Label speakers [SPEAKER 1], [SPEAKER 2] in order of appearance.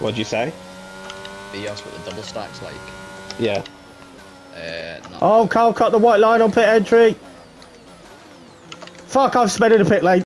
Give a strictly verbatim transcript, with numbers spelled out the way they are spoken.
[SPEAKER 1] What'd you say?
[SPEAKER 2] You asked what the double stack's like.
[SPEAKER 1] Yeah.
[SPEAKER 2] Uh, no.
[SPEAKER 3] Oh, Carl cut the white line on pit entry. Fuck, I've sped in the pit lane.